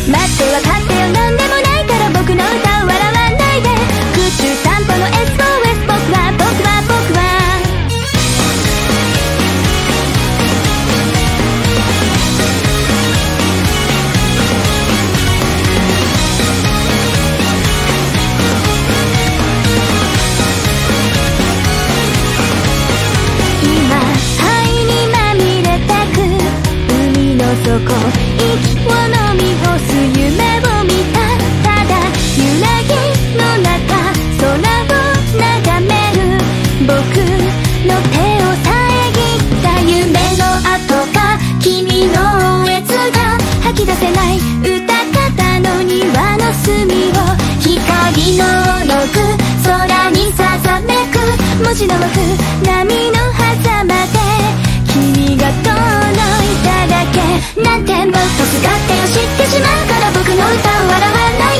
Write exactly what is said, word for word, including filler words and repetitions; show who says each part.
Speaker 1: 待って分かってよ、なんでもないから僕の歌を笑わないで。空中散歩の エスオーエス、 僕は僕は僕は今灰にまみれてく海の底、息を飲み干す夢を見た。ただ揺らぎの中空を眺める僕の手を遮った夢の跡が、君の熱が吐き出せない歌方の庭の隅を、光のログ空にささめく文字の奥、波の狭間で君が遠のいただけなんてもっとすがってよ、知ってしまうから僕の歌を笑わない